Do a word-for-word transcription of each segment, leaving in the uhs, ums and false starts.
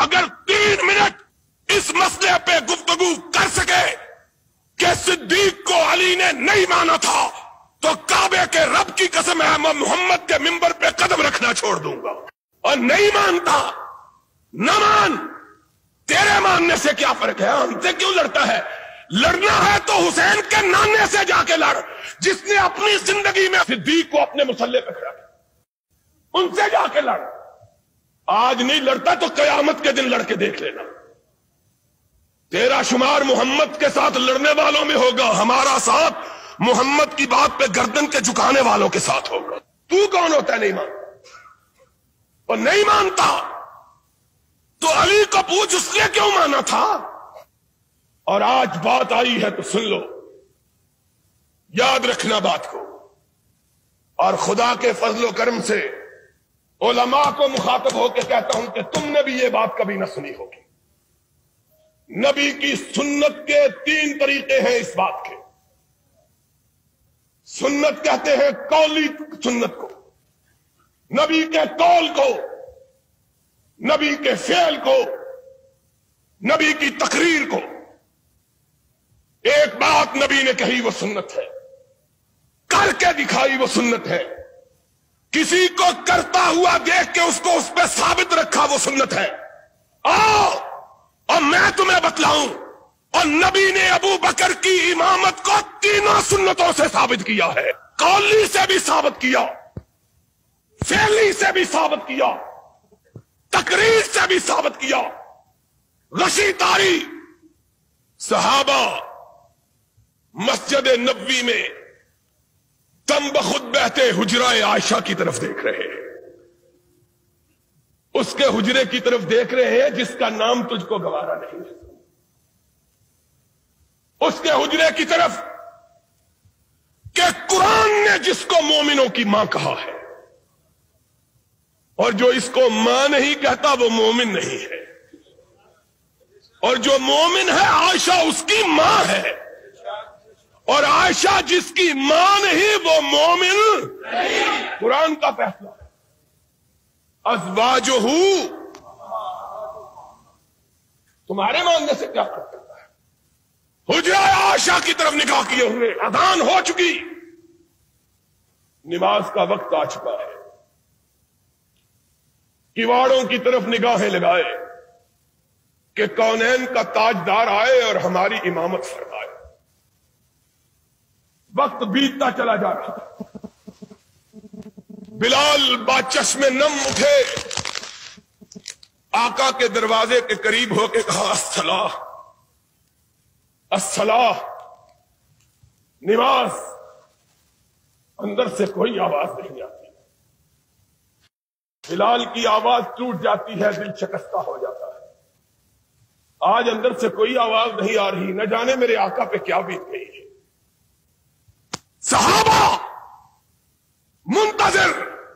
اگر تین منٹ اس مسئلے پہ گفتگو کر سکے کہ صدیق کو علی نے نہیں مانا تھا تو کعبے کے رب کی قسم ہے میں محمد کے منبر پہ قدم رکھنا چھوڑ دوں گا. اور نہیں مانتا نہ مان, تیرے ماننے سے کیا فرق ہے؟ ہم سے کیوں لڑتا ہے؟ لڑنا ہے تو حسین کے نانے سے جا کے لڑ, جس نے اپنی زندگی میں صدیق کو اپنے مسلح پہ کھڑا کیا, ان سے جا کے لڑ. آج نہیں لڑتا تو قیامت کے دن لڑ کے دیکھ لینا. تیرا شمار محمد کے ساتھ لڑنے والوں میں ہوگا, ہمارا ساتھ محمد کی بات پہ گردن کے جھکانے والوں کے ساتھ ہوگا. تو کون ہوتا ہے نہیں مانتا؟ اور نہیں مانتا تو علی کو پوچھ اس نے کیوں مانا تھا. اور آج بات آئی ہے تو سن لو, یاد رکھنا بات کو. اور خدا کے فضل و کرم سے علماء کو مخاطب ہو کے کہتا ہوں کہ تم نے بھی یہ بات کبھی نہ سنی ہوگی. نبی کی سنت کے تین طریقے ہیں اس بات کے. سنت کہتے ہیں قولی سنت کو, نبی کے قول کو, نبی کے فعل کو, نبی کی تقریر کو. ایک بات نبی نے کہی وہ سنت ہے, کر کے دکھائی وہ سنت ہے, کسی کو کرتا ہوا دیکھ کے اس کو اس پہ ثابت رکھا وہ سنت ہے. آؤ اور میں تمہیں بتلاؤں, اور نبی نے ابو بکر کی امامت کو تینوں سنتوں سے ثابت کیا ہے. قولی سے بھی ثابت کیا, فعلی سے بھی ثابت کیا, تقریر سے بھی ثابت کیا. غشی تاری صحابہ مسجد نبوی میں دم بخود بہتے حجرہ عائشہ کی طرف دیکھ رہے ہیں, اس کے حجرے کی طرف دیکھ رہے ہیں جس کا نام تجھ کو گوارا نہیں ہے, اس کے حجرے کی طرف کہ قرآن نے جس کو مومنوں کی ماں کہا ہے, اور جو اس کو ماں نہیں کہتا وہ مومن نہیں ہے, اور جو مومن ہے عائشہ اس کی ماں ہے, اور عائشہ جس کی ماں نہیں وہ مومن نہیں. قرآن کا فیصلہ ہے. ازواجہ تمہارے ماننے سے کیا فرق کرتا ہے؟ حجرہ عائشہ کی طرف نگاہ کیے ہوئے, اذان ہو چکی, نماز کا وقت آ چکا ہے, کیواڑوں کی طرف نگاہیں لگائے کہ کونین کا تاجدار آئے اور ہماری امامت فرمائے. وقت بیتتا چلا جا رہا. بلال باچشم نم اٹھے, آقا کے دروازے کے قریب ہو کے کہا الصلاۃ الصلاۃ, نماز. اندر سے کوئی آواز نہیں آتی, بلال کی آواز ٹوٹ جاتی ہے, دل شکستہ ہو جاتا ہے. آج اندر سے کوئی آواز نہیں آ رہی, نہ جانے میرے آقا پہ کیا بیت گئی ہے. صحابہ منتظر,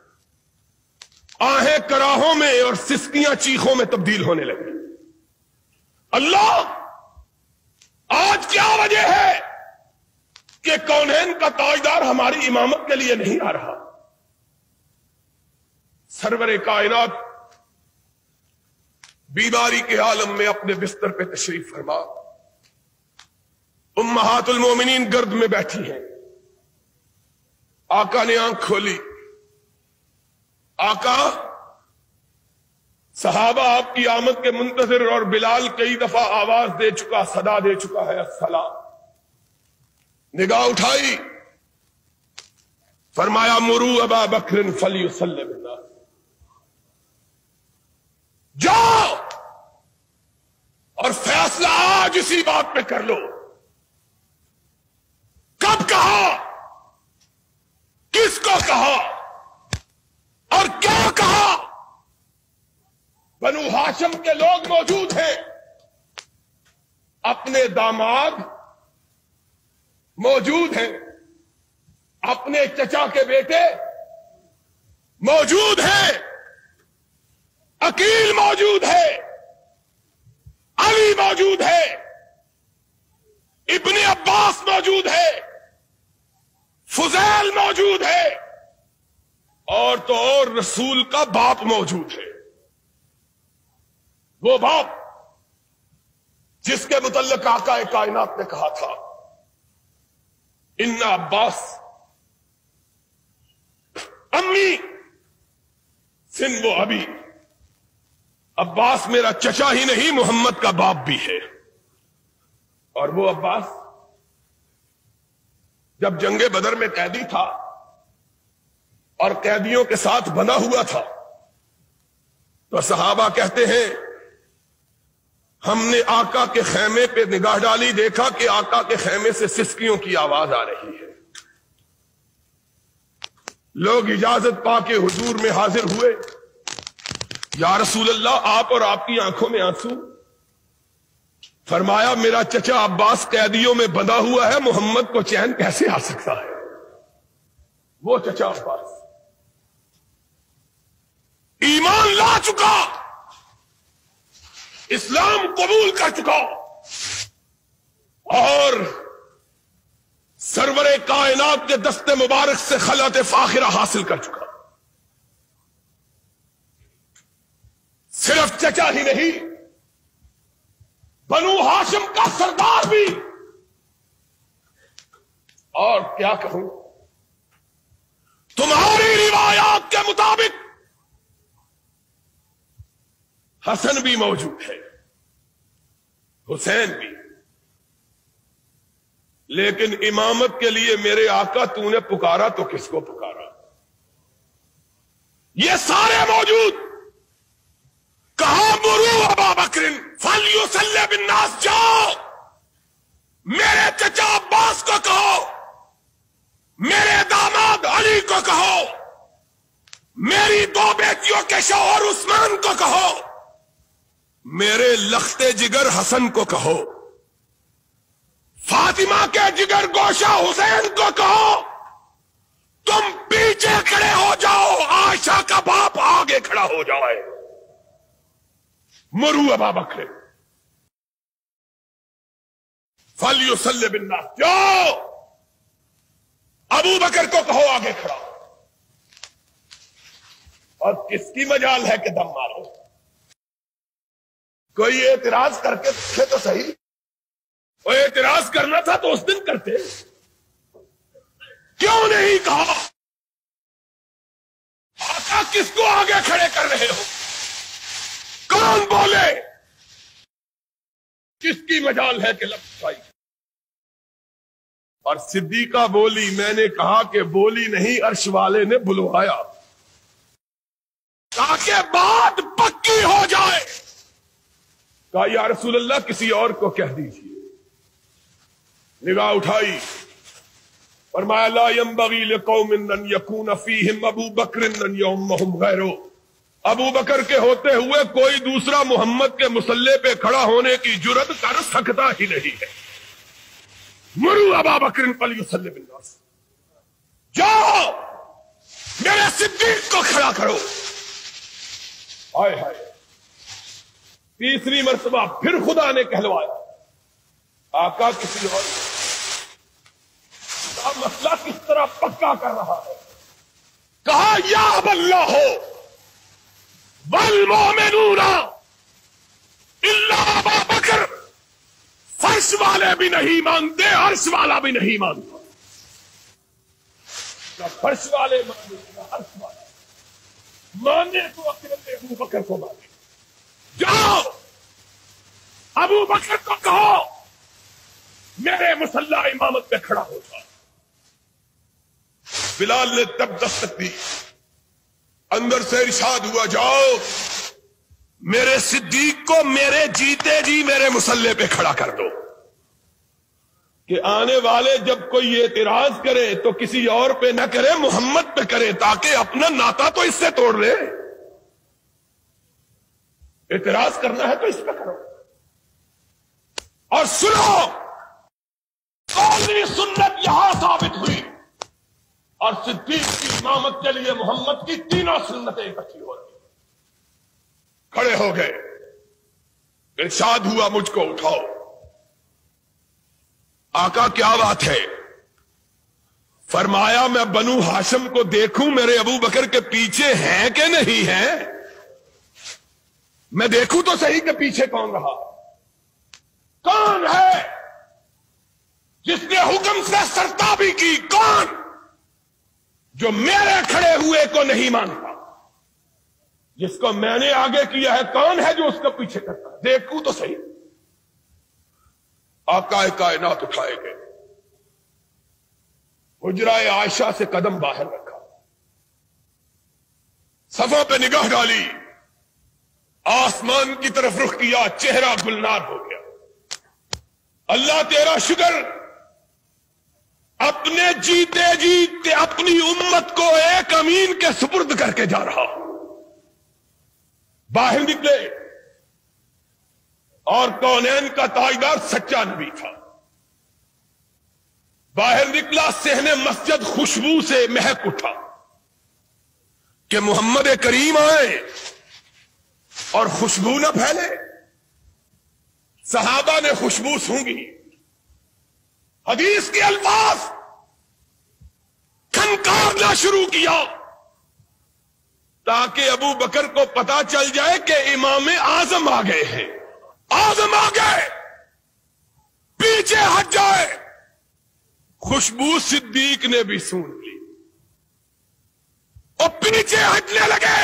آہیں کراہوں میں اور سسکیاں چیخوں میں تبدیل ہونے لگی. اللہ, آج کیا وجہ ہے کہ کونین کا تاجدار ہماری امامت کے لیے نہیں آ رہا؟ سرور کائنات بیماری کے عالم میں اپنے بستر پہ تشریف فرما, امہات المومنین گرد میں بیٹھی ہیں. آقا نے آنکھ کھولی, آقا صحابہ آپ کی آمد کے منتظر, اور بلال کئی دفعہ آواز دے چکا, صدا دے چکا ہے الصلاۃ. نگاہ اٹھائی, فرمایا مرو ابا بکر فلیصلی بالناس, جاؤ اور فیصلہ آج اسی بات پہ کر لو. کب کہا, کس کو کہا اور کیا کہا؟ بنو ہاشم کے لوگ موجود ہیں, اپنے داماد موجود ہیں, اپنے چچا کے بیٹے موجود ہیں, عقیل موجود ہے, علی موجود ہے, ابن عباس موجود ہے, فضیل موجود ہے, اور تو اور رسول کا باپ موجود ہے. وہ باپ جس کے متعلق آقا کائنات نے کہا تھا ان عباس امی سن وہ ابھی، عباس میرا چچا ہی نہیں محمد کا باپ بھی ہے۔ اور وہ عباس جب جنگ بدر میں قیدی تھا اور قیدیوں کے ساتھ بنا ہوا تھا تو صحابہ کہتے ہیں ہم نے آقا کے خیمے پہ نگاہ ڈالی، دیکھا کہ آقا کے خیمے سے سسکیوں کی آواز آ رہی ہے۔ لوگ اجازت پا کے حضور میں حاضر ہوئے، یا رسول اللہ آپ اور آپ کی آنکھوں میں آنسو؟ فرمایا میرا چچا عباس قیدیوں میں بندھا ہوا ہے، محمد کو چین کیسے آ سکتا ہے؟ وہ چچا عباس ایمان لا چکا، اسلام قبول کر چکا اور سرور کائنات کے دست مبارک سے خلعت فاخرہ حاصل کر چکا۔ صرف چچا ہی نہیں، بنو ہاشم کا سردار بھی۔ اور کیا کہوں، تمہاری روایات کے مطابق حسن بھی موجود ہے، حسین بھی، لیکن امامت کے لیے میرے آقا تو نے پکارا تو کس کو پکارا؟ یہ سارے موجود۔ کہا مرو ابا بکر فلیصلی بالناس، جاؤ میرے چچا عباس کو کہو، میرے داماد علی کو کہو، میری دو بیٹیوں کے شوہر عثمان کو کہو، میرے لختے جگر حسن کو کہو، فاطمہ کے جگر گوشہ حسین کو کہو، تم پیچھے کھڑے ہو جاؤ، عائشہ کا باپ آگے کھڑا ہو جائے۔ مرو ابا بکر فلیصلی بالناس، جاؤ ابو بکر کو کہو آگے کھڑا۔ اور کس کی مجال ہے کہ دم مارو؟ کوئی اعتراض کر کے دیکھے تو صحیح، وہ اعتراض کرنا تھا تو اس دن کرتے، کیوں نہیں کہا؟ آقا کس کو آگے کھڑے کر رہے ہو؟ کون بولے؟ کس کی مجال ہے کہ لفظ آئی؟ اور صدیقہ بولی، میں نے کہا کہ بولی نہیں، عرش والے نے بلوایا تاکہ بات پکی ہو جائے۔ کہا یا رسول اللہ کسی اور کو کہہ دیجیے۔ نگاہ اٹھائی، فرمایا لا ينبغي لقوم ان يكون فيهم ابو بکر ان يؤمهم غيره، ابو بکر کے ہوتے ہوئے کوئی دوسرا محمد کے مسلح پہ کھڑا ہونے کی جرت کر سکتا ہی نہیں ہے۔ مرو ابا بکر فلیصلی بالناس، جاؤ میرے صدیق کو کھڑا کرو۔ ہائے ہائے، تیسری مرتبہ پھر خدا نے کہلوایا، آقا کسی اور کا مسئلہ کس طرح پکا کر رہا ہے۔ کہا یا اللہ والمؤمنون الا ابا بکر، فرش والے بھی نہیں مانتے، عرش والا بھی نہیں مانتا، نہ فرش والے مانے نہ عرش والے مانے، تو اکیلے ابو بکر کو مانے۔ جاؤ ابو بکر کو کہو میرے مسلح امامت پہ کھڑا ہو جاؤ۔ بلال نے تب دستک دی، اندر سے ارشاد ہوا جاؤ میرے صدیق کو میرے جیتے جی میرے مسلح پہ کھڑا کر دو، کہ آنے والے جب کوئی اعتراض کرے تو کسی اور پہ نہ کرے، محمد پہ کرے، تاکہ اپنا ناتا تو اس سے توڑ لے۔ اعتراض کرنا ہے تو اس پہ کرو۔ اور سنو، قولی سنت یہاں ثابت ہوئی، اور صدیق کی امامت کے لیے محمد کی تینوں سنتیں اکٹھی ہو رہی۔ کھڑے ہو گئے، ارشاد ہوا مجھ کو اٹھاؤ۔ آقا کیا بات ہے؟ فرمایا میں بنو ہاشم کو دیکھوں میرے ابو بکر کے پیچھے ہیں کہ نہیں ہیں؟ میں دیکھوں تو صحیح کہ پیچھے کون رہا، کون ہے جس نے حکم سے سرتابی کی، کون جو میرے کھڑے ہوئے کو نہیں مانتا، جس کو میں نے آگے کیا ہے کون ہے جو اس کو پیچھے کرتا ہے؟ دیکھوں تو صحیح۔ آقا کائنات اٹھائے گئے، حجرہ عائشہ سے قدم باہر رکھا، صفوں پہ نگاہ ڈالی، آسمان کی طرف رخ کیا، چہرہ گلنار ہو گیا۔ اللہ تیرا شکر، اپنے جیتے جیتے اپنی امت کو ایک امین کے سپرد کر کے جا رہا ہوں۔ باہر نکلے اور کونین کا تاجدار سچا نبی تھا۔ باہر نکلا، صحن مسجد خوشبو سے مہک اٹھا کہ محمد کریم آئے اور خوشبو نہ پھیلے۔ صحابہ نے خوشبو سونگی، حدیث کے الفاظ کھنکارنا شروع کیا تاکہ ابو بکر کو پتا چل جائے کہ امام اعظم آ گئے ہیں، اعظم آ گئے، پیچھے ہٹ جائے۔ خوشبو صدیق نے بھی سون لی اور پیچھے ہٹنے لگے۔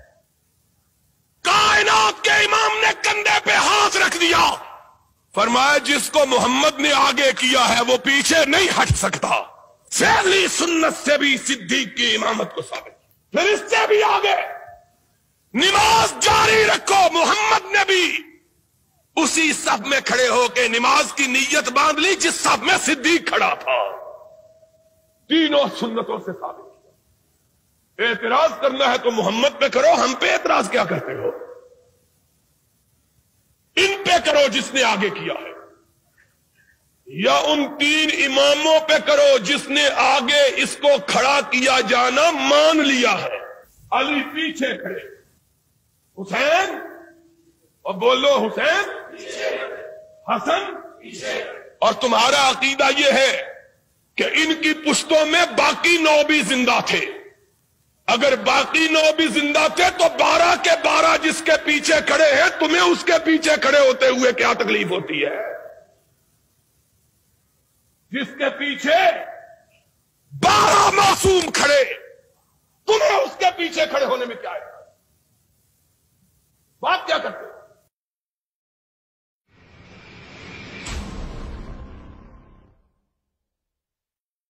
کائنات کے امام نے کندھے پہ ہاتھ رکھ دیا، فرمایا جس کو محمد نے آگے کیا ہے وہ پیچھے نہیں ہٹ سکتا۔ فعلی سنت سے بھی صدیق کی امامت کو ثابت، پھر اس سے بھی آگے نماز جاری رکھو۔ محمد نے بھی اسی صف میں کھڑے ہو کے نماز کی نیت باندھ لی جس صف میں صدیق کھڑا تھا۔ تینوں سنتوں سے ثابت کیا۔ اعتراض کرنا ہے تو محمد پہ کرو، ہم پہ اعتراض کیا کرتے ہو؟ ان پہ کرو جس نے آگے کیا ہے، یا ان تین اماموں پہ کرو جس نے آگے اس کو کھڑا کیا جانا مان لیا ہے۔ علی پیچھے کھڑے، حسین اور بولو حسین، حسن، اور تمہارا عقیدہ یہ ہے کہ ان کی پشتوں میں باقی نو بھی زندہ تھے۔ اگر باقی نو بھی زندہ تھے تو بارہ کے بارہ جس کے پیچھے کھڑے ہیں، تمہیں اس کے پیچھے کھڑے ہوتے ہوئے کیا تکلیف ہوتی ہے؟ جس کے پیچھے بارہ معصوم کھڑے، تمہیں اس کے پیچھے کھڑے ہونے میں کیا ہے؟ بات کیا کرتے؟